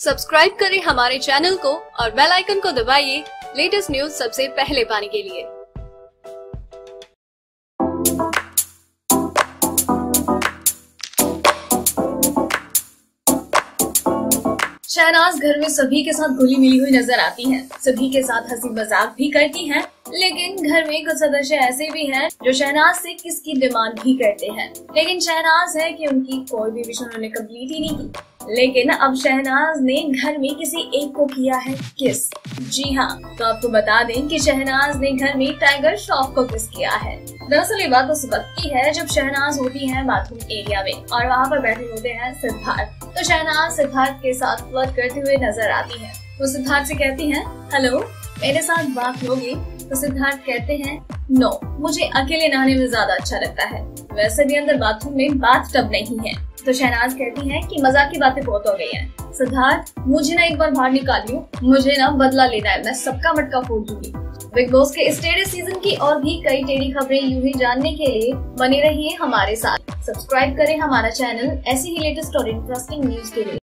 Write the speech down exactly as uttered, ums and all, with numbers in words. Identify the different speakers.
Speaker 1: Subscribe करें हमारे channel को और बेल आइकन को दबाइए लेटेस्ट न्यूज सबसे पहले पाने के लिए।
Speaker 2: शहनाज घर में सभी के साथ घुली मिली हुई नजर आती हैं, सभी के साथ हंसी मजाक भी करती हैं, लेकिन घर में कुछ सदस्य ऐसे भी हैं जो शहनाज से किस की डिमांड भी करते हैं। लेकिन शहनाज है कि उनकी कोई भी विश उन्होंने कंप्लीट ही नहीं की। लेकिन अब शहनाज ने घर में किसी एक को किया है किस। जी हाँ, तो आपको बता दें कि शहनाज ने घर में टाइगर श्रॉफ को किस किया है। दरअसल ये बात उस वक्त की है जब शहनाज होती है बाथरूम एरिया में और वहाँ पर बैठे होते हैं सिद्धार्थ। तो शहनाज सिद्धार्थ के साथ फ्लर्ट करते हुए नजर आती है। वो सिद्धार्थ से कहती हैं, हेलो मेरे साथ बात लोगे? तो सिद्धार्थ कहते हैं, नो, मुझे अकेले नहाने में ज्यादा अच्छा लगता है, वैसे भी अंदर बाथरूम में बाथ टब नहीं है। तो शहनाज कहती है कि मजाक की बातें बहुत हो गई हैं। सिद्धार्थ, मुझे ना एक बार बाहर निकालियो, मुझे ना बदला लेना है, मैं सबका मटका फोड़ दूंगी। बिग बॉस के इस टेढ़े सीजन की और भी कई टेढ़ी खबरें यूं ही जानने के लिए बने रहिए हमारे साथ। सब्सक्राइब करें हमारा चैनल ऐसी ही लेटेस्ट और इंटरेस्टिंग न्यूज के लिए।